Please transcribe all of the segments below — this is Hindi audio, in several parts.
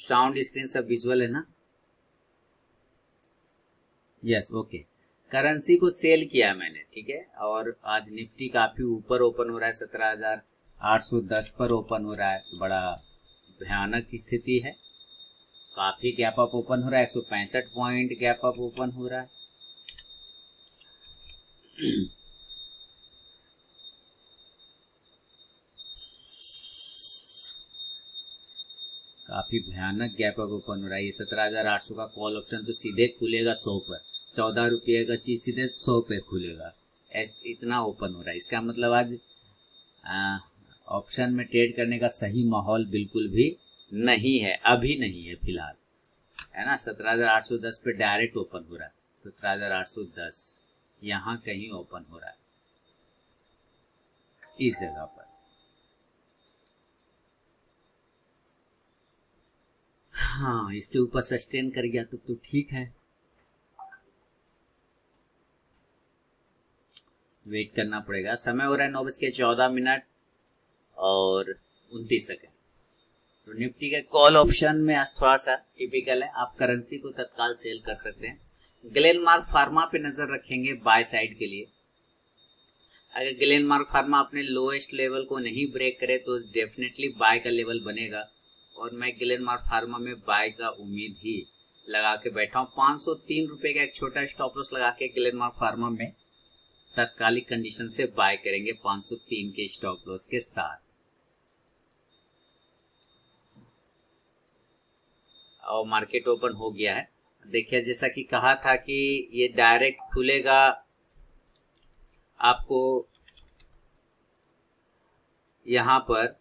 साउंड स्क्रीन सब विजुअल है ना? Yes, okay. करेंसी को सेल किया मैंने, ठीक है। और आज निफ्टी काफी ऊपर ओपन हो रहा है, 17,810 पर ओपन हो रहा है। बड़ा भयानक स्थिति है, काफी गैप अप ओपन हो रहा है, 165 पॉइंट गैप अप ओपन हो रहा है। काफी भयानक गैप अप ओपन हो रहा है। ये 17,800 का कॉल ऑप्शन तो सीधे खुलेगा 100 पर, 14 रुपये का चीज सीधे 100 पे खुलेगा, इतना ओपन हो रहा है। इसका मतलब आज ऑप्शन में ट्रेड करने का सही माहौल बिल्कुल भी नहीं है, अभी नहीं है फिलहाल, है ना। 17,810 पे डायरेक्ट ओपन हो रहा है, 17,810 यहाँ कहीं ओपन हो रहा है, इस जगह पर। हाँ, इसके ऊपर सस्टेन कर गया तो ठीक है। वेट करना पड़ेगा। समय हो रहा है 9:14 और 29 सेकेंड। तो निफ्टी के कॉल ऑप्शन में आज थोड़ा सा टिपिकल है, आप करेंसी को तत्काल सेल कर सकते हैं। ग्लेनमार्क फार्मा पे नजर रखेंगे बाय साइड के लिए। अगर ग्लेनमार्क फार्मा अपने लोएस्ट लेवल को नहीं ब्रेक करे तो डेफिनेटली बाय का लेवल बनेगा, और मैं ग्लेनमार्क फार्मा में बाय का उम्मीद ही लगा के बैठा हूँ। 503 रुपए का एक छोटा स्टॉप लॉस लगा के ग्लेनमार्क फार्मा में तात्कालिक कंडीशन से बाय करेंगे 503 के स्टॉप लॉस के साथ। और मार्केट ओपन हो गया है। देखिए, जैसा कि कहा था कि ये डायरेक्ट खुलेगा आपको यहां पर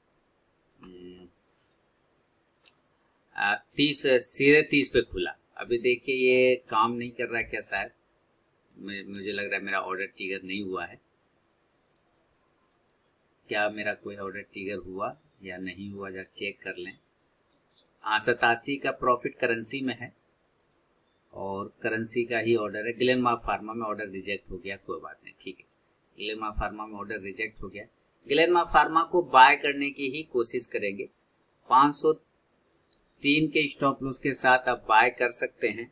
30, सीधे 30 पे खुला। अभी देखिए ये काम नहीं कर रहा है क्या, शायद मुझे लग रहा है मेरा ऑर्डर ट्रिगर नहीं हुआ है। क्या मेरा कोई ऑर्डर ट्रिगर हुआ या नहीं हुआ, जरा चेक कर लें। हाँ, 87 का प्रॉफिट करेंसी में है और करेंसी का ही ऑर्डर है। ग्लेनमार्क फार्मा में ऑर्डर रिजेक्ट हो गया, कोई बात नहीं, ठीक है। ग्लेनमार्क फार्मा में ऑर्डर रिजेक्ट हो गया। ग्लेनमार्क फार्मा को बाय करने की ही कोशिश करेंगे। 503 के स्टॉप लॉस के साथ आप बाय कर सकते हैं।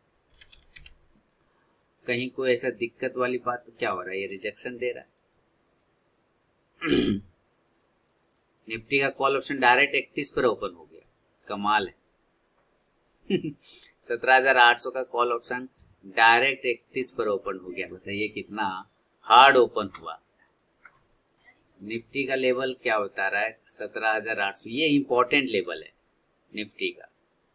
कहीं कोई ऐसा दिक्कत वाली बात तो क्या हो रहा है, ये रिजेक्शन दे रहा है। निफ्टी का कॉल ऑप्शन डायरेक्ट 31 पर ओपन हो गया, कमाल है। 17,800 का कॉल ऑप्शन डायरेक्ट 31 पर ओपन हो गया, बताइए कितना हार्ड ओपन हुआ। निफ्टी का लेवल क्या बता रहा है, 17,800, ये इंपॉर्टेंट लेवल है निफ्टी का।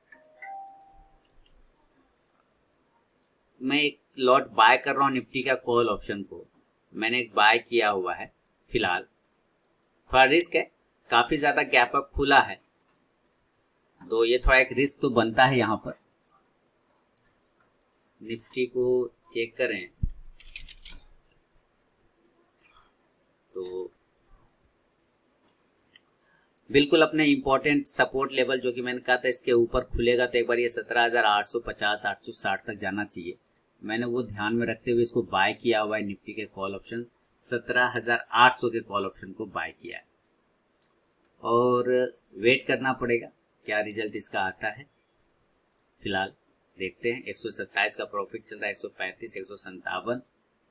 मैं एक लॉट बाय कर रहा हूं निफ्टी का कॉल ऑप्शन को, मैंने एक बाय किया हुआ है। फिलहाल थोड़ा रिस्क है, काफी ज्यादा गैप अप खुला है, तो ये थोड़ा एक रिस्क तो बनता है। यहां पर निफ्टी को चेक करें तो बिल्कुल अपने इंपॉर्टेंट सपोर्ट लेवल जो कि मैंने कहा था इसके ऊपर खुलेगा तो एक बार ये 17,850 860 तक जाना चाहिए। मैंने वो ध्यान में रखते हुए इसको बाय किया हुआ है। निफ्टी के कॉल ऑप्शन 17,800 के कॉल ऑप्शन को बाय किया है और वेट करना पड़ेगा क्या रिजल्ट इसका आता है। फिलहाल देखते हैं। 127 का प्रॉफिट चल रहा है, 135, 157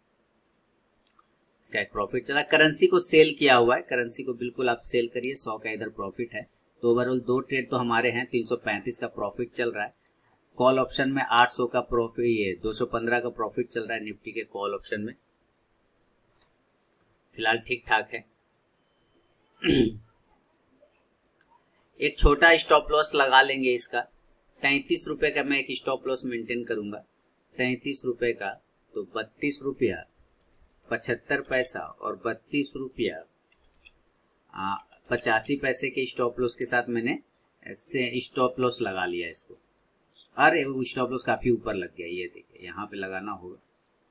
इसका एक प्रॉफिट चला। करेंसी को सेल किया हुआ है, करेंसी को बिल्कुल आप सेल करिए। 100 का इधर प्रॉफिट है, तो ओवरऑल 2 ट्रेड तो हमारे हैं। 335 का प्रॉफिट चल रहा है। कॉल ऑप्शन में 800 का प्रॉफिट, ये 215 का प्रॉफिट चल रहा है निफ्टी के कॉल ऑप्शन में। फिलहाल ठीक ठाक है। एक छोटा स्टॉप लॉस लगा लेंगे इसका, 33 रुपए का मैं एक स्टॉप लॉस मेंटेन करूंगा। 33 रुपए का, तो 32 रुपया 75 पैसा और 32 रुपया 85 पैसे के स्टॉप लॉस के साथ मैंने स्टॉप लॉस लगा लिया इसको। अरे वो स्टॉप लॉस काफी ऊपर लग गया, ये देखिए यहाँ पे लगाना होगा।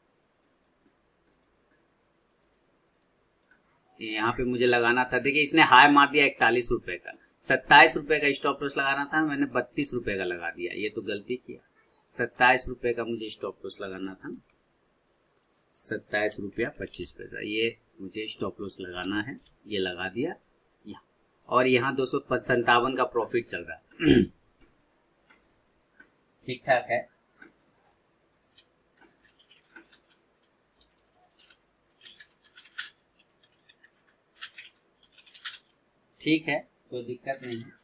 यहाँ पे मुझे लगाना था, देखिए इसने हाई मार दिया 41 रुपए का। 27 रुपए का स्टॉप लॉस लगाना था, मैंने 32 रुपए का लगा दिया, ये तो गलती किया। 27 रुपए का मुझे स्टॉप लॉस लगाना था, 27 रुपया 25 पैसा, ये मुझे स्टॉप लॉस लगाना है, ये लगा दिया यहाँ। और यहाँ 257 का प्रॉफिट चल रहा है। ठीक ठाक है। ठीक है, कोई दिक्कत नहीं है।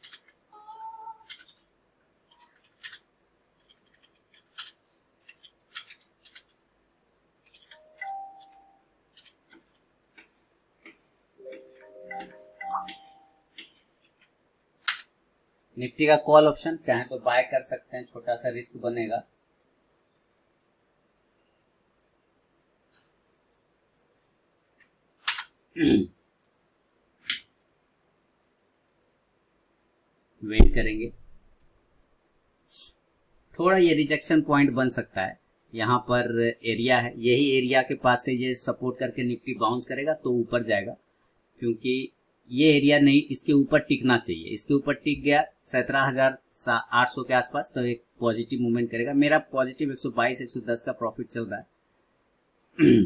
निफ्टी का कॉल ऑप्शन चाहे तो बाय कर सकते हैं, छोटा सा रिस्क बनेगा। वेट करेंगे, थोड़ा ये रिजेक्शन पॉइंट बन सकता है। यहाँ पर एरिया है, यही एरिया के पास से ये सपोर्ट करके निफ्टी बाउंस करेगा तो ऊपर जाएगा, क्योंकि ये एरिया नहीं, इसके ऊपर टिकना चाहिए। इसके ऊपर टिक गया 17,800 के आसपास तो एक पॉजिटिव मूवमेंट करेगा। मेरा पॉजिटिव 122 110 का प्रॉफिट चल रहा है।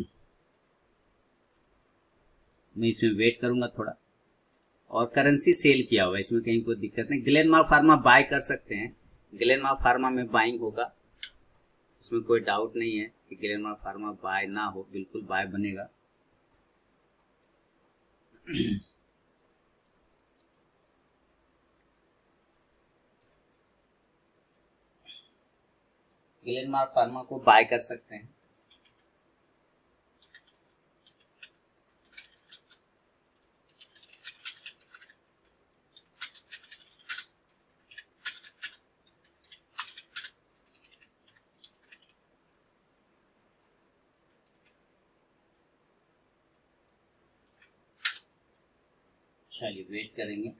मैं इसमें वेट करूंगा थोड़ा। और करेंसी सेल किया हुआ है, इसमें कहीं कोई दिक्कत नहीं। ग्लेनमार्क फार्मा बाय कर सकते हैं, ग्लेनमार्क फार्मा में बाइंग होगा, उसमें कोई डाउट नहीं है कि ग्लेनमार्क फार्मा बाय ना हो, बिल्कुल बाय बनेगा। ग्लेनमार्क फार्मा को बाय कर सकते हैं। चलिए वेट करेंगे।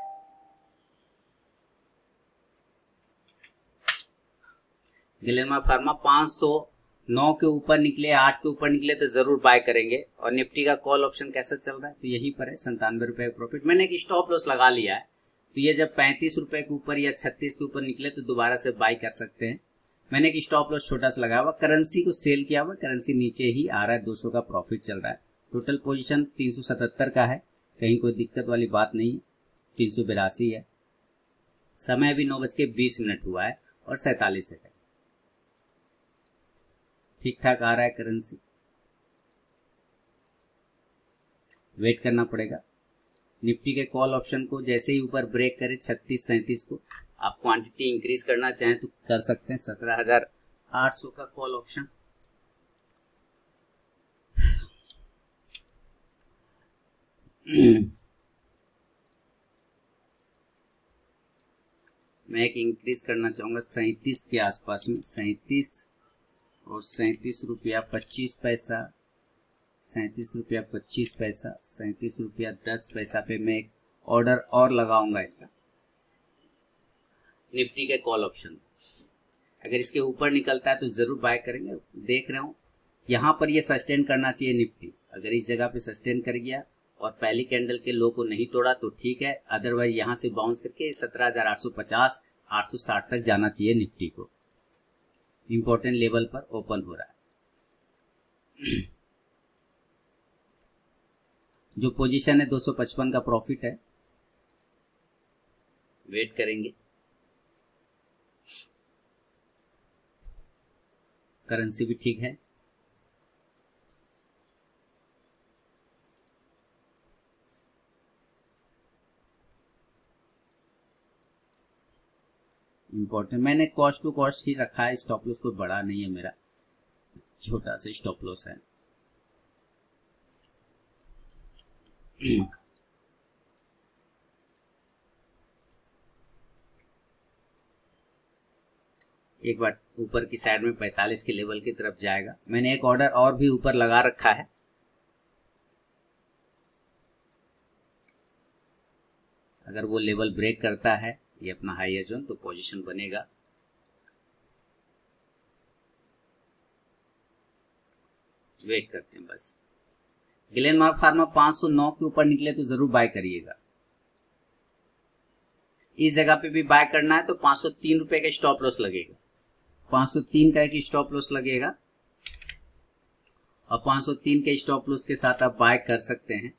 ग्लेनमार्क फार्मा 509 के ऊपर निकले, 8 के ऊपर निकले तो जरूर बाय करेंगे। और निफ्टी का कॉल ऑप्शन कैसा चल रहा है, तो यहीं पर है 97 रुपए का प्रॉफिट। मैंने एक स्टॉप लॉस लगा लिया है, तो ये जब 35 रुपए के ऊपर या 36 के ऊपर निकले तो दोबारा से बाय कर सकते हैं। मैंने एक स्टॉप लॉस छोटा सा लगाया हुआ, करेंसी को सेल किया हुआ, करेंसी नीचे ही आ रहा है, 200 का प्रॉफिट चल रहा है। टोटल पोजीशन 377 का है, कहीं कोई दिक्कत वाली बात नहीं है। 382 है, समय भी 9:20 हुआ है और 47 सेकंड। ठीक ठाक आ रहा है करेंसी, वेट करना पड़ेगा। निफ्टी के कॉल ऑप्शन को जैसे ही ऊपर ब्रेक करे 36-37 को, आप क्वांटिटी इंक्रीज करना चाहें तो कर सकते हैं। 17,800 का कॉल ऑप्शन। मैं एक इंक्रीज करना चाहूंगा 37 के आसपास में, 37 और 37 रुपया 25 पैसा, 37 रुपया 25 पैसा, 37 रुपया 10 पैसा पे मैं एक ऑर्डर और लगाऊंगा इसका निफ्टी के कॉल ऑप्शन। अगर इसके ऊपर निकलता है तो जरूर बाय करेंगे। देख रहा हूं यहाँ पर ये सस्टेन करना चाहिए निफ्टी, अगर इस जगह पे सस्टेन कर गया और पहली कैंडल के लो को नहीं तोड़ा तो ठीक है, अदरवाइज यहाँ से बाउंस करके 17,850 860 तक जाना चाहिए निफ्टी को। इंपॉर्टेंट लेवल पर ओपन हो रहा है। जो पोजीशन है 255 का प्रॉफिट है, वेट करेंगे। करेंसी भी ठीक है, इंपॉर्टेंट। मैंने कॉस्ट टू कॉस्ट ही रखा है, स्टॉप लॉस कोई बड़ा नहीं है मेरा, छोटा सा स्टॉप लॉस है। एक बार ऊपर की साइड में 45 के लेवल की तरफ जाएगा। मैंने एक ऑर्डर और भी ऊपर लगा रखा है, अगर वो लेवल ब्रेक करता है ये अपना हाईएस्ट जोन तो पोजीशन बनेगा। वेट करते हैं बस। ग्लेनमार्क फार्मा 509 के ऊपर निकले तो जरूर बाय करिएगा। इस जगह पे भी बाय करना है तो 503 रुपए का स्टॉप लॉस लगेगा, 503 का एक स्टॉप लॉस लगेगा और 503 के स्टॉप लॉस के साथ आप बाय कर सकते हैं।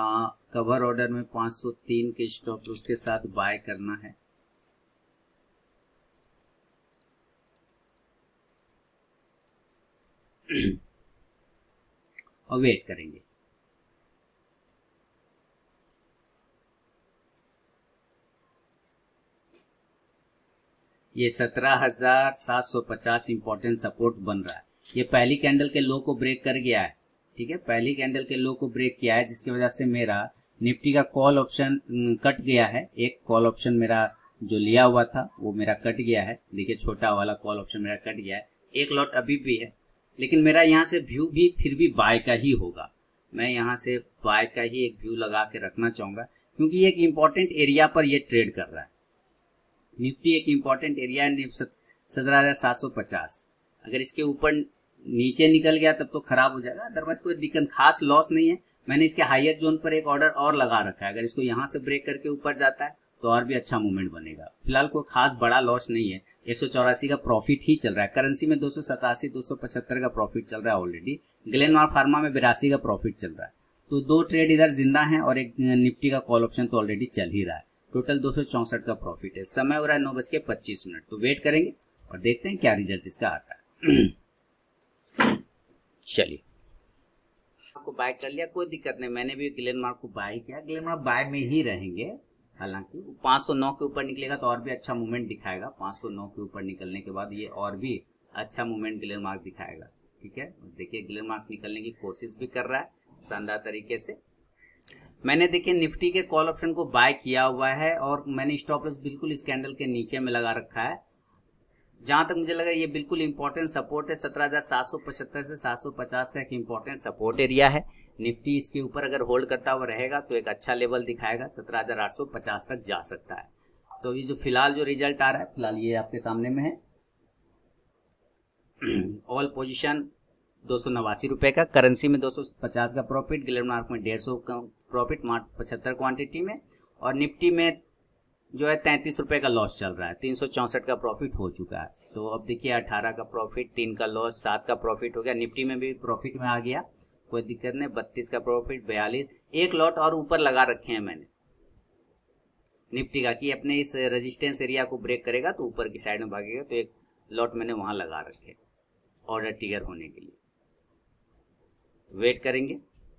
कवर ऑर्डर में 503 के स्टॉप लॉस के साथ बाय करना है। और वेट करेंगे। ये 17,750 इंपॉर्टेंट सपोर्ट बन रहा है। ये पहली कैंडल के लो को ब्रेक कर गया है, ठीक है, पहली कैंडल के लो को ब्रेक किया है, जिसकी वजह से मेरा निफ्टी का कॉल ऑप्शन कट गया है। एक कॉल ऑप्शन मेरा जो लिया हुआ था वो मेरा कट गया है। देखिए छोटा वाला कॉल ऑप्शन मेरा कट गया है। एक लॉट अभी भी है, लेकिन मेरा यहाँ से व्यू भी फिर भी बाय का ही होगा। मैं यहाँ से बाय का ही एक व्यू लगा के रखना चाहूँगा, क्योंकि ये एक इम्पॉर्टेंट एरिया पर ये ट्रेड कर रहा है। निफ्टी एक इम्पॉर्टेंट एरिया है 17,750। अगर इसके ऊपर नीचे निकल गया तब तो खराब हो जाएगा, अदरवाइज कोई दिक्कत खास लॉस नहीं है। मैंने इसके हायर जोन पर एक ऑर्डर और लगा रखा है, अगर इसको यहाँ से ब्रेक करके ऊपर जाता है तो और भी अच्छा मूवमेंट बनेगा। फिलहाल कोई खास बड़ा लॉस नहीं है, 184 का प्रॉफिट ही चल रहा है। करेंसी में 287 275 का प्रॉफिट चल रहा है ऑलरेडी। ग्लेनमार्क फार्मा में 82 का प्रॉफिट चल रहा है। तो दो ट्रेड इधर जिंदा है और एक निफ्टी का कॉल ऑप्शन तो ऑलरेडी चल ही रहा है। टोटल 264 का प्रॉफिट है। समय हो रहा है 9:25। तो वेट करेंगे और देखते हैं क्या रिजल्ट इसका आता है। चलिए, आपको बाय कर लिया, कोई दिक्कत नहीं। मैंने भी ग्लेनमार्क को बाय किया, ग्लेनमार्क बाय में ही रहेंगे। हालांकि 509 के ऊपर निकलेगा तो और भी अच्छा मूवमेंट दिखाएगा। 509 के ऊपर निकलने के बाद ये और भी अच्छा मूवमेंट ग्लेनमार्क दिखाएगा, ठीक है। देखिए ग्लेनमार्क निकलने की कोशिश भी कर रहा है शानदार तरीके से। मैंने देखिए निफ्टी के कॉल ऑप्शन को बाय किया हुआ है और मैंने स्टॉप लॉस बिल्कुल इस कैंडल के नीचे में लगा रखा है। जहां तक मुझे लगा ये बिल्कुल इंपॉर्टेंट सपोर्ट है। 17,775 से 750 का एक इंपॉर्टेंट सपोर्ट एरिया है। निफ्टी इसके ऊपर अगर होल्ड करता हुआ रहेगा तो एक अच्छा लेवल दिखाएगा, 17,850 तक जा सकता है। तो ये जो फिलहाल जो रिजल्ट आ रहा है, फिलहाल ये आपके सामने में है। ऑल पोजीशन 289 रुपए का, करेंसी में 250 का प्रॉफिट, ग्लेनमार्क में 150 का प्रॉफिट 75 क्वांटिटी में, और निफ्टी में जो है 33 रुपए का लॉस चल रहा है। 364 का प्रॉफिट हो चुका है। तो अब देखिए 18 का प्रॉफिट, 3 का लॉस, 7 का प्रॉफिट हो गया। निफ्टी में भी प्रॉफिट में आ गया, कोई दिक्कत नहीं। 32 का प्रॉफिट, 42, एक लॉट और ऊपर लगा रखे हैं मैंने निफ्टी का कि अपने इस रेजिस्टेंस एरिया को ब्रेक करेगा तो ऊपर की साइड में भागेगा। तो एक लॉट मैंने वहां लगा रखे ऑर्डर ट्रिगर होने के लिए। वेट करेंगे।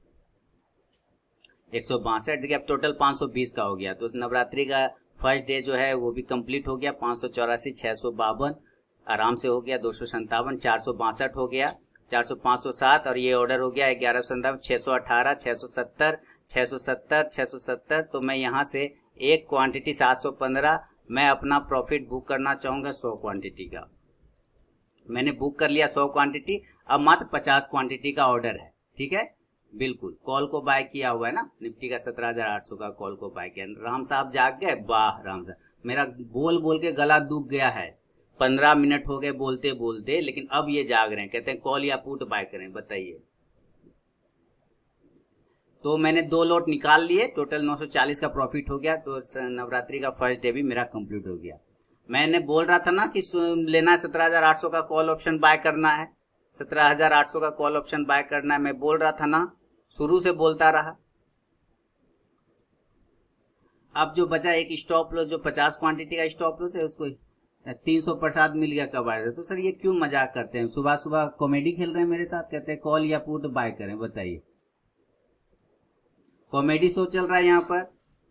162, देखिए अब टोटल 520 का हो गया। तो नवरात्रि का फर्स्ट डे जो है वो भी कंप्लीट हो गया। 584, 652 आराम से हो गया। 257, 462 हो गया। 400, 507 और ये ऑर्डर हो गया 1157, 618, 670, 670, 670। तो मैं यहाँ से एक क्वांटिटी 715 मैं अपना प्रॉफिट बुक करना चाहूँगा 100 क्वांटिटी का। मैंने बुक कर लिया 100 क्वांटिटी। अब मात्र 50 क्वांटिटी का ऑर्डर है, ठीक है। बिल्कुल कॉल को बाय किया हुआ है ना, निफ्टी का 17,800 का कॉल को बाय किया। राम साहब जाग गए, वाह राम साहब। मेरा बोल बोल के गला दुख गया है, 15 मिनट हो गए बोलते बोलते, लेकिन अब ये जाग रहे हैं, कहते हैं कॉल या पुट बाय करें, बताइए। तो मैंने 2 लॉट निकाल लिए, टोटल 940 का प्रॉफिट हो गया। तो नवरात्रि का फर्स्ट डे भी मेरा कंप्लीट हो गया। मैंने बोल रहा था ना कि लेना है 17,800 का कॉल ऑप्शन बाय करना है, 17,800 का कॉल ऑप्शन बाय करना है। मैं बोल रहा था ना, शुरू से बोलता रहा। अब जो बचा एक स्टॉप लॉस, जो 50 क्वांटिटी का स्टॉप लॉस है, उसको 300 प्रसाद मिल गया कबाड़ से। तो सर ये क्यों मजाक करते हैं, सुबह सुबह कॉमेडी खेल रहे हैं मेरे साथ, कहते हैं कॉल या पुट बाय करें, बताइए। कॉमेडी शो चल रहा है यहाँ पर।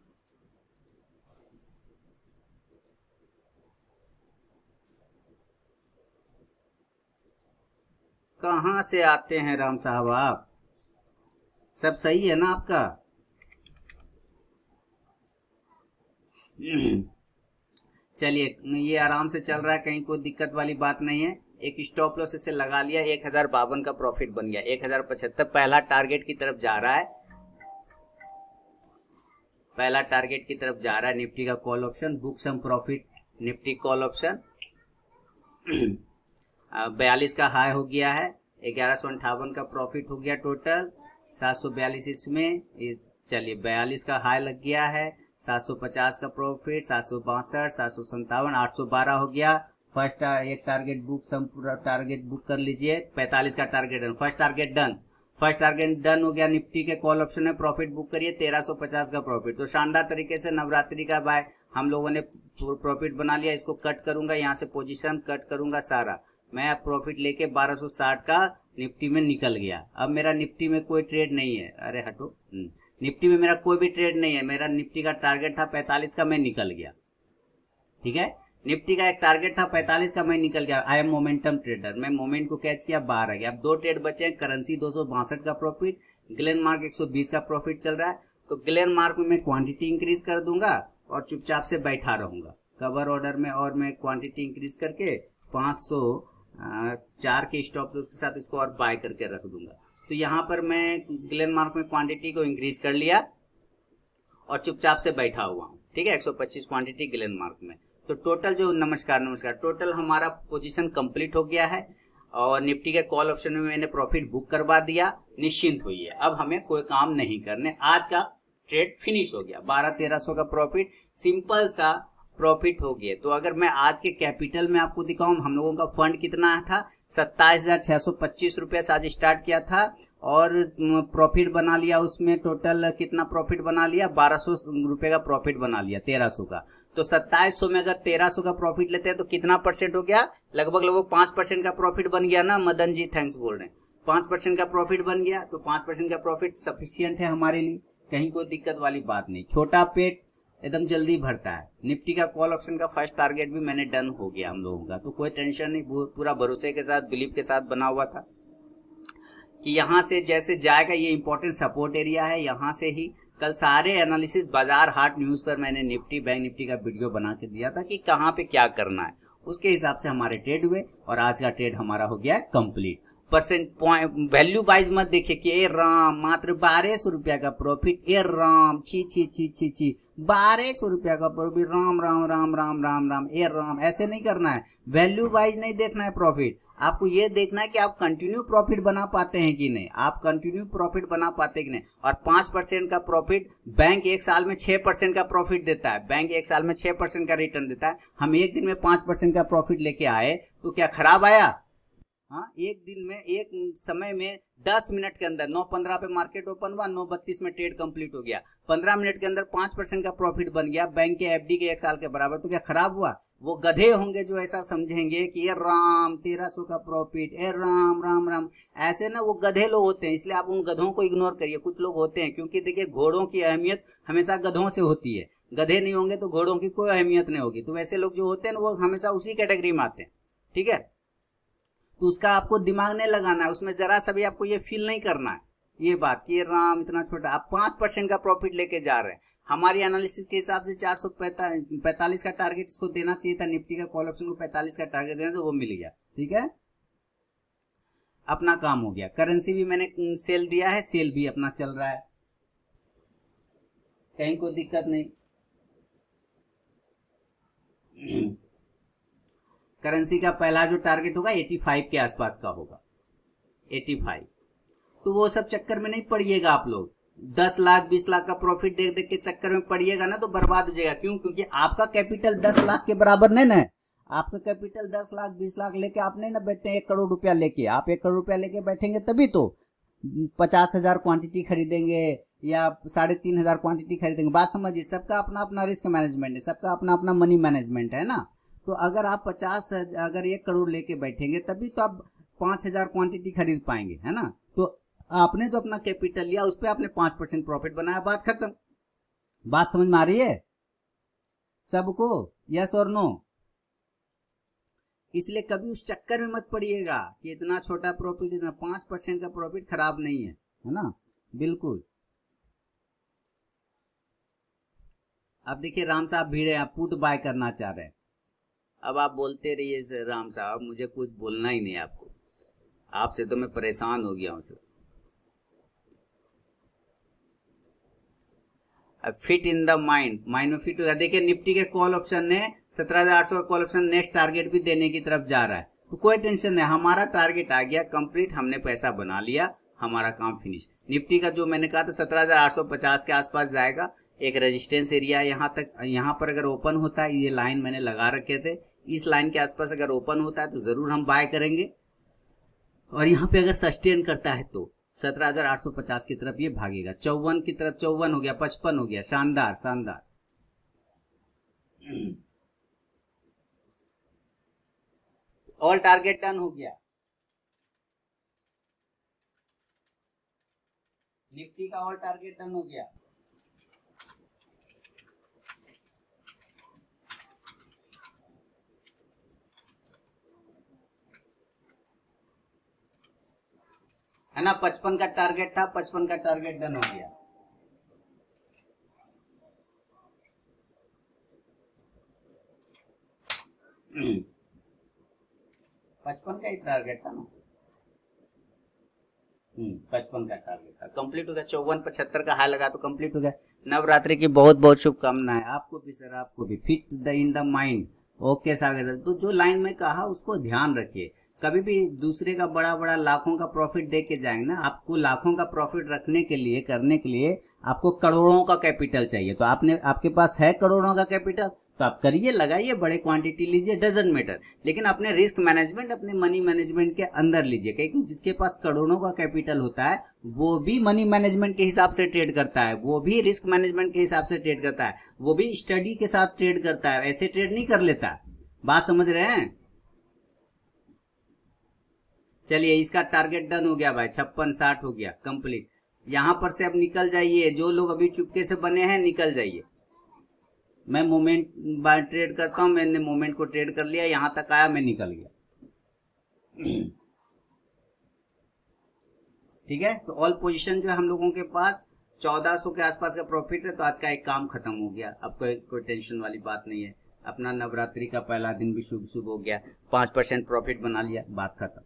कहां से आते हैं राम साहब आप, सब सही है ना आपका? चलिए ये आराम से चल रहा है, कहीं कोई दिक्कत वाली बात नहीं है। एक स्टॉप लॉस इसे लगा लिया, 1052 का प्रॉफिट बन गया। 1075 पहला टारगेट की तरफ जा रहा है, पहला टारगेट की तरफ जा रहा है निफ्टी का call option. Book some profit Nifty call option. 42 का हाई हो गया है, 1158 का प्रॉफिट हो गया टोटल, 742 इसमें। चलिए 42 का हाई लग गया है, 750 का प्रॉफिट, 762, 757, 812 हो गया। फर्स्ट एक टारगेट बुक, सम पूरा टारगेट बुक कर लीजिए। 45 का target done, first target done, first target done हो गया। निफ्टी के कॉल ऑप्शन में प्रॉफिट बुक करिए, 1350 का प्रॉफिट। तो शानदार तरीके से नवरात्रि का बाय हम लोगों ने प्रॉफिट बना लिया। इसको कट करूंगा, यहाँ से पोजीशन कट करूंगा सारा। मैं प्रॉफिट लेके 1260 का निफ्टी में निकल गया। अब मेरा निफ्टी में कोई ट्रेड नहीं है, अरे हटो, निफ्टी में मेरा कोई भी ट्रेड नहीं है। मेरा निफ्टी का टारगेट था 45 का, मैं निकल गया। ठीक है, निफ्टी का एक टारगेट था 45 का, मैं निकल गया। आई एम मोमेंटम ट्रेडर, मैं मोमेंट को कैच किया, बाहर आ गया। अब 2 ट्रेड बचे हैं, करेंसी 262 का प्रॉफिट, ग्लेनमार्क 120 का प्रॉफिट चल रहा है। तो ग्लेनमार्क में मैं क्वांटिटी इंक्रीज कर दूंगा और चुपचाप से बैठा रहूंगा कवर ऑर्डर में, और मैं क्वांटिटी इंक्रीज करके 504 के स्टॉप लॉस के साथ इसको और बाय करके रख दूंगा। तो यहाँ पर मैं ग्लेनमार्क में क्वांटिटी को इंक्रीज कर लिया और चुपचाप से बैठा हुआ हूँ। ठीक है, 125 क्वांटिटी ग्लेनमार्क में। तो टोटल जो नमस्कार टोटल हमारा पोजीशन कंप्लीट हो गया है और निफ्टी के कॉल ऑप्शन में मैंने प्रॉफिट बुक करवा दिया। निश्चिंत होइए, अब हमें कोई काम नहीं करने। आज का ट्रेड फिनिश हो गया, 1200-1300 का प्रॉफिट, सिंपल सा प्रॉफिट हो गया। तो अगर मैं आज के कैपिटल में आपको दिखाऊं, हम लोगों का फंड कितना था, 27,625 रुपये से आज स्टार्ट किया था और प्रॉफिट बना लिया उसमें। टोटल कितना प्रॉफिट बना लिया, 1200 रुपये का प्रॉफिट बना लिया 1300 का। तो 2700 में अगर 1300 का प्रॉफिट लेते हैं तो कितना परसेंट हो गया, लगभग 5% का प्रॉफिट बन गया ना। मदन जी थैंक्स बोल रहे हैं, 5% का प्रॉफिट बन गया। तो 5% का प्रॉफिट सफिशियंट है हमारे लिए, कहीं कोई दिक्कत वाली बात नहीं। छोटा पेट एकदम जल्दी भरता है। निफ्टी का कॉल ऑप्शन का फर्स्ट टारगेट भी मैंने डन हो गया हम लोगों का, तो कोई टेंशन नहीं, पूरा भरोसे के साथ, बिलीव के साथ बना हुआ था कि यहाँ से जैसे जाएगा, ये इंपॉर्टेंट सपोर्ट एरिया है। यहाँ से ही कल सारे एनालिसिस बाजार हाट न्यूज पर मैंने निफ्टी बैंक निफ्टी का वीडियो बना के दिया था कि कहाँ पे क्या करना है, उसके हिसाब से हमारे ट्रेड हुए और आज का ट्रेड हमारा हो गया complete. Percent point value wise मत देखिए कि ए राम मात्र 1200 रुपया का प्रॉफिट, ए राम छी छी छी छी छी 1200 रुपया का प्रॉफिट, राम राम राम राम राम राम, ए राम, ऐसे नहीं करना है। वैल्यू वाइज नहीं देखना है प्रॉफिट, आपको ये देखना है कि आप कंटिन्यू प्रॉफिट बना पाते हैं कि नहीं, आप कंटिन्यू प्रॉफिट बना पाते हैं कि नहीं। और 5% का प्रॉफिट, बैंक एक साल में 6% का प्रॉफिट देता है, बैंक एक साल में 6% का रिटर्न देता है। हम एक दिन में 5% का प्रॉफिट लेके आए तो क्या खराब आया? हाँ, एक दिन में, एक समय में 10 मिनट के अंदर 9:15 पे मार्केट ओपन हुआ, 9:32 में ट्रेड कंप्लीट हो गया, 15 मिनट के अंदर 5% का प्रॉफिट बन गया, बैंक के एफडी के 1 साल के बराबर। तो क्या खराब हुआ? वो गधे होंगे जो ऐसा समझेंगे कि ये राम 1300 का प्रॉफिट, ए राम राम राम, ऐसे ना वो गधे लोग होते हैं। इसलिए आप उन गधों को इग्नोर करिए। कुछ लोग होते हैं, क्योंकि देखिए घोड़ों की अहमियत हमेशा गधों से होती है, गधे नहीं होंगे तो घोड़ों की कोई अहमियत नहीं होगी। तो वैसे लोग जो होते हैं वो हमेशा उसी कैटेगरी में आते हैं। ठीक है, तो उसका आपको दिमाग नहीं लगाना है, उसमें जरा सा भी आपको ये फील नहीं करना है ये बात कि राम इतना छोटा। आप 5% का प्रॉफिट लेके जा रहे हैं। हमारी एनालिसिस के हिसाब से 445 का टारगेट इसको देना चाहिए था, निफ्टी का कॉल ऑप्शन को 45 का टारगेट देना, तो वो मिल गया। ठीक है, अपना काम हो गया। करेंसी भी मैंने सेल दिया है, सेल भी अपना चल रहा है, कहीं कोई दिक्कत नहीं। करेंसी का पहला जो टारगेट होगा 85 के आसपास का होगा, 85। तो वो सब चक्कर में नहीं पड़िएगा आप लोग। 10 लाख 20 लाख का प्रॉफिट देख देख के चक्कर में पड़िएगा ना तो बर्बाद हो जाएगा। क्यों? क्योंकि आपका कैपिटल 10 लाख के बराबर नहीं ना है। आपका कैपिटल 10 लाख 20 लाख लेके आप नहीं ना बैठते हैं 1 करोड़ रुपया लेके। आप 1 करोड़ रुपया लेके बैठेंगे तभी तो 50,000 क्वांटिटी खरीदेंगे या 3,500 क्वांटिटी खरीदेंगे। बात समझिए, सबका अपना अपना रिस्क मैनेजमेंट है, सबका अपना अपना मनी मैनेजमेंट है ना। तो अगर आप 1 करोड़ लेके बैठेंगे तभी तो आप 5,000 क्वांटिटी खरीद पाएंगे, है ना। तो आपने जो अपना कैपिटल लिया उस पर आपने 5% प्रॉफिट बनाया, बात खत्म। बात समझ में आ रही है सबको? यस और नो? इसलिए कभी उस चक्कर में मत पड़िएगा कि इतना छोटा प्रॉफिट, इतना 5% का प्रॉफिट खराब नहीं है ना, बिल्कुल। अब देखिए राम साहब भीड़ है, पुट बाय करना चाह रहे हैं। अब आप बोलते रहिए राम साहब, मुझे कुछ बोलना ही नहीं आपको, आपसे तो मैं परेशान हो गया हूं sir. Fit in the mind में फिट हो गया। देखिए निफ्टी के कॉल ऑप्शन ने 17,800 का कॉल ऑप्शन नेक्स्ट टारगेट भी देने की तरफ जा रहा है, तो कोई टेंशन नहीं, हमारा टारगेट आ गया कंप्लीट, हमने पैसा बना लिया, हमारा काम फिनिश। निफ्टी का जो मैंने कहा था 17,850 के आसपास जाएगा। एक रेजिस्टेंस एरिया यहाँ तक, यहाँ पर अगर ओपन होता है, ये लाइन मैंने लगा रखे थे, इस लाइन के आसपास अगर ओपन होता है तो जरूर हम बाय करेंगे। और यहाँ पे अगर सस्टेन करता है तो 17,850 की तरफ ये भागेगा। 54 की तरफ, 54 हो गया, 55 हो गया, शानदार शानदार। ऑल टारगेट डन हो गया, निफ्टी का ऑल टारगेट डन हो गया। है ना, 55 का टारगेट था, 55 का टारगेट डन हो गया। पचपन का ही टारगेट था ना, 55 का टारगेट था, कंप्लीट हो गया। 54-75 का हाई लगा तो कंप्लीट हो गया। नवरात्रि की बहुत बहुत शुभकामनाएं आपको भी सर, आपको भी। Fit the in the mind. Okay Sagar sir, तो जो लाइन में कहा उसको ध्यान रखिए। कभी भी दूसरे का बड़ा बड़ा लाखों का प्रॉफिट देख के जाएंगे ना, आपको लाखों का प्रॉफिट रखने के लिए, करने के लिए आपको करोड़ों का कैपिटल चाहिए। तो आपके पास है करोड़ों का कैपिटल, तो आप करिए, लगाइए, बड़े क्वांटिटी लीजिए, डजंट मैटर। लेकिन अपने रिस्क मैनेजमेंट, अपने मनी मैनेजमेंट के अंदर लीजिए, क्योंकि जिसके पास करोड़ों का कैपिटल होता है वो भी मनी मैनेजमेंट के हिसाब से ट्रेड करता है, वो भी रिस्क मैनेजमेंट के हिसाब से ट्रेड करता है, वो भी स्टडी के साथ ट्रेड करता है, ऐसे ट्रेड नहीं कर लेता। बात समझ रहे हैं? चलिए, इसका टारगेट डन हो गया भाई, 56-60 हो गया कंप्लीट। यहां पर से अब निकल जाइए, जो लोग अभी चुपके से बने हैं निकल जाइए। मैं मोमेंट बाय ट्रेड करता हूं, मैंने मोमेंट को ट्रेड कर लिया, यहां तक आया, मैं निकल गया। ठीक है, तो ऑल पोजीशन जो है हम लोगों के पास 1400 के आसपास का प्रॉफिट है। तो आज का एक काम खत्म हो गया, अब कोई टेंशन वाली बात नहीं है। अपना नवरात्रि का पहला दिन भी शुभ शुभ हो गया, 5% प्रॉफिट बना लिया, बात खत्म।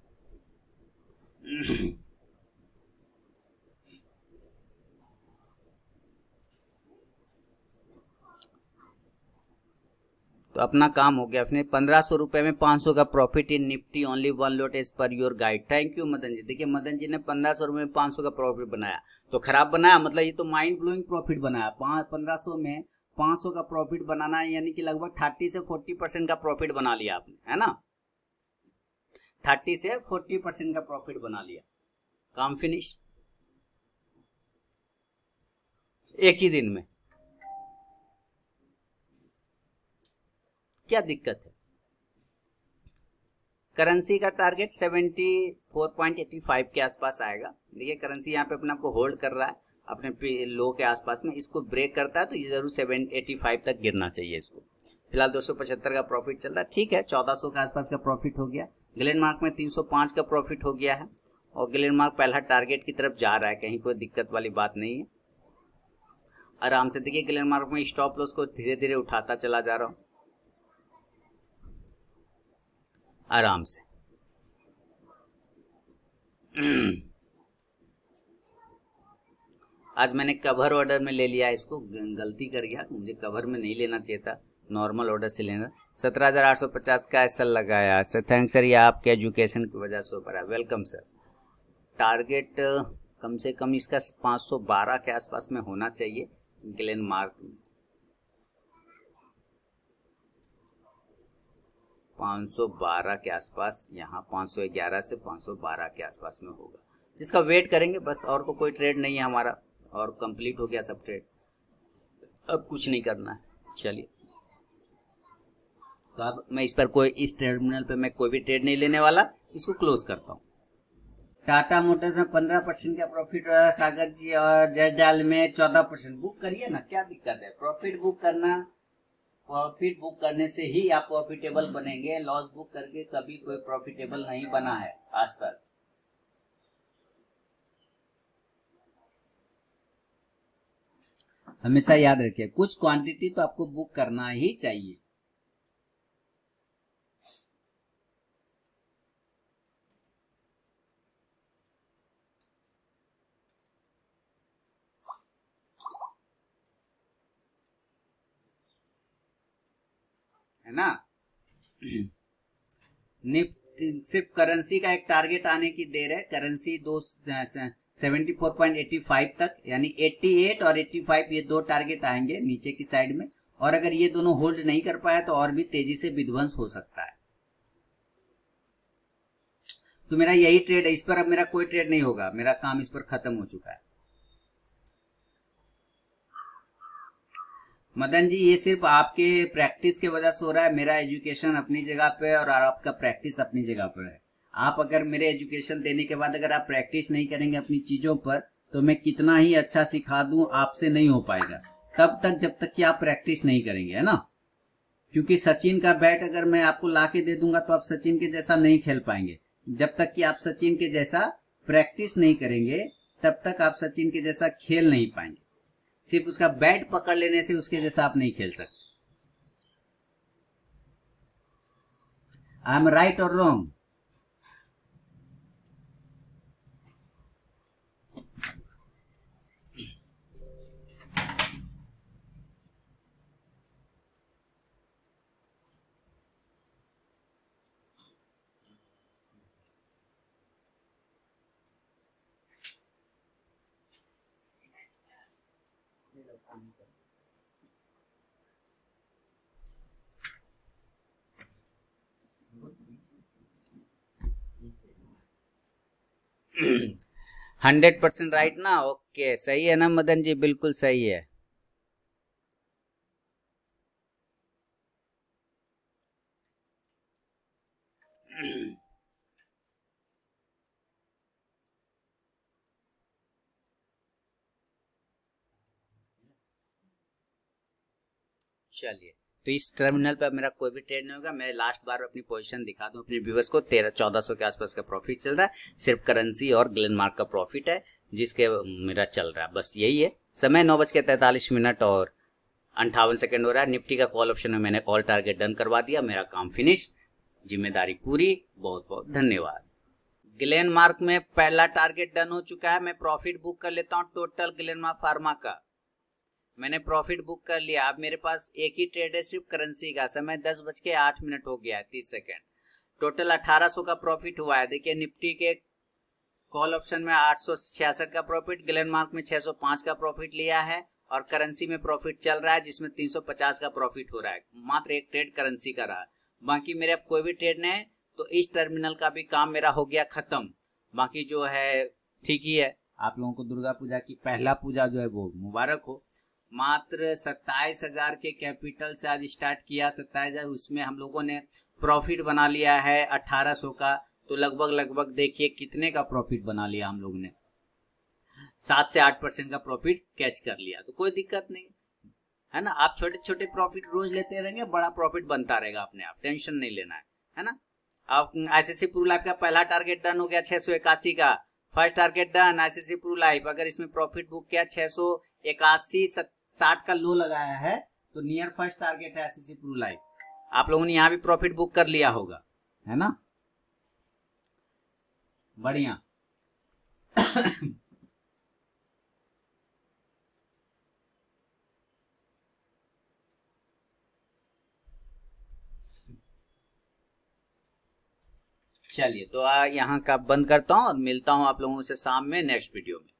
तो अपना काम हो गया। फिर 1500 रुपए में 500 का profit in Nifty, only 1 lot as per your guide. Thank you Madan ji. देखिए, मदन जी ने 1500 रुपए में 500 का प्रॉफिट बनाया, तो खराब बनाया मतलब, ये तो माइंड ब्लोइंग प्रॉफिट बनाया। 1500 में 500 का प्रॉफिट बनाना है, यानी कि लगभग 30 से 40% का प्रॉफिट बना लिया आपने, है ना। 30 से 40% का प्रॉफिट बना लिया, काम फिनिश एक ही दिन में। क्या दिक्कत है? करेंसी का टारगेट 74.85 के आसपास आएगा। देखिए, करेंसी यहाँ पे अपने आपको होल्ड कर रहा है अपने लो के आसपास में, इसको ब्रेक करता है तो ये जरूर 785 तक गिरना चाहिए इसको। फिलहाल 275 का प्रॉफिट चल रहा है, ठीक है। 1400 के आसपास का प्रॉफिट हो गया। ग्लेनमार्क में 305 का प्रॉफिट हो गया है, और ग्लेनमार्क पहला टारगेट की तरफ जा रहा है, कहीं कोई दिक्कत वाली बात नहीं है। आराम से देखिए, ग्लेनमार्क में स्टॉप लॉस को धीरे धीरे उठाता चला जा रहा हूं, आराम से। आज मैंने कवर ऑर्डर में ले लिया, इसको गलती कर गया, मुझे कवर में नहीं लेना चाहिए था, नॉर्मल ऑर्डर से लेना। 17,850 का ऐसा लगाया सर, थैंक्स सर, ये आपके एजुकेशन की वजह से हो पा रहा है, वेलकम सर। टारगेट कम से कम इसका 512 के आसपास में होना चाहिए ग्लेनमार्क में। 512 के आसपास, यहाँ 511 से 512 के आसपास में होगा, जिसका वेट करेंगे बस। और तो कोई ट्रेड नहीं है हमारा, और कंप्लीट हो गया सब ट्रेड, अब कुछ नहीं करना है। चलिए, तो अब मैं इस पर इस टर्मिनल पे मैं कोई भी ट्रेड नहीं लेने वाला, इसको क्लोज करता हूँ। टाटा मोटर्स में 15% का प्रॉफिट रहा सागर जी, और जयडाल में 14%। बुक करिए ना, क्या दिक्कत है? प्रॉफिट बुक करना, प्रॉफिट बुक करने से ही आप प्रॉफिटेबल बनेंगे। लॉस बुक करके कभी कोई प्रॉफिटेबल नहीं बना है आज तक। हमेशा याद रखिए, कुछ क्वांटिटी तो आपको बुक करना ही चाहिए। है ना। निफ्टी सिर्फ करेंसी का एक टारगेट आने की देर है। करेंसी 74.85 तक, यानी 88 और 85, ये दो टारगेट आएंगे नीचे की साइड में। और अगर ये दोनों होल्ड नहीं कर पाया तो और भी तेजी से विध्वंस हो सकता है। तो मेरा यही ट्रेड है, इस पर अब मेरा कोई ट्रेड नहीं होगा, मेरा काम इस पर खत्म हो चुका है। मदन जी ये सिर्फ आपके प्रैक्टिस के वजह से हो रहा है, मेरा एजुकेशन अपनी जगह पे और आपका प्रैक्टिस अपनी जगह पर है। आप अगर मेरे एजुकेशन देने के बाद अगर आप प्रैक्टिस नहीं करेंगे अपनी चीजों पर, तो मैं कितना ही अच्छा सिखा दूं आपसे नहीं हो पाएगा तब तक जब तक कि आप प्रैक्टिस नहीं करेंगे, है ना। क्योंकि सचिन का बैट अगर मैं आपको ला के दे दूंगा तो आप सचिन के जैसा नहीं खेल पाएंगे। जब तक कि आप सचिन के जैसा प्रैक्टिस नहीं करेंगे तब तक आप सचिन के जैसा खेल नहीं पाएंगे। सिर्फ उसका बैट पकड़ लेने से उसके जैसा आप नहीं खेल सकते। आई एम राइट और रॉन्ग? हंड्रेड परसेंट राइट ना? ओके, सही है ना मदन जी? बिल्कुल सही है। चलिए, तो इस टर्मिनल पर मेरा कोई भी ट्रेड नहीं होगा। मैं लास्ट बार अपनी पोजीशन दिखा दूं अपने व्यूअर्स को। 1300-1400 के आसपास का प्रॉफिट चल रहा है। सिर्फ करेंसी और ग्लेनमार्क का प्रॉफिट है जिसके मेरा चल रहा है, बस यही है। समय 9:43 और 58 सेकंड हो रहा है। निफ्टी का कॉल ऑप्शन में मैंने ऑल टारगेट डन करवा दिया। मेरा काम फिनिश, जिम्मेदारी पूरी। बहुत बहुत धन्यवाद। ग्लेनमार्क में पहला टारगेट डन हो चुका है। मैं प्रॉफिट बुक कर लेता हूँ टोटल ग्लेनमार्क फार्मा का। मैंने प्रॉफिट बुक कर लिया। अब मेरे पास एक ही ट्रेड है सिर्फ करेंसी का। समय 10:08 हो गया है 30 सेकेंड। टोटल 1800 का प्रॉफिट हुआ है। देखिए निफ्टी के कॉल ऑप्शन में 866 का प्रॉफिट, ग्लेनमार्क में 605 का प्रॉफिट लिया है और करेंसी में प्रॉफिट चल रहा है जिसमें 350 का प्रॉफिट हो रहा है। मात्र एक ट्रेड करेंसी का रहा। बाकी मेरे अब कोई भी ट्रेड नहीं है, तो इस टर्मिनल का भी काम मेरा हो गया खत्म। बाकी जो है ठीक ही है। आप लोगों को दुर्गा पूजा की पहला पूजा जो है वो मुबारक हो। मात्र 27,000 के कैपिटल से आज स्टार्ट किया 27,000, उसमें हम लोगों ने प्रॉफिट बना लिया है 1800 का। तो लगभग देखिए कितने का प्रॉफिट बना लिया हम लोग ने। 7 से 8% का प्रॉफिट कैच कर लिया। तो कोई दिक्कत नहीं है ना। आप छोटे छोटे प्रॉफिट रोज लेते रहेंगे, बड़ा प्रॉफिट बनता रहेगा अपने आप, टेंशन नहीं लेना है ना। अब आईसीआईसीआई प्रू लाइफ का पहला टारगेट डन हो गया 681 का। First target done ICICI pru life. अगर इसमें प्रॉफिट बुक किया 681 60 का लो लगाया है तो नियर फर्स्ट टारगेट है आईसीआईसीआई प्रू लाइफ। आप लोगों ने यहाँ भी प्रॉफिट बुक कर लिया होगा, है ना। बढ़िया। चलिए, तो यहाँ का बंद करता हूँ और मिलता हूँ आप लोगों से शाम में नेक्स्ट वीडियो में।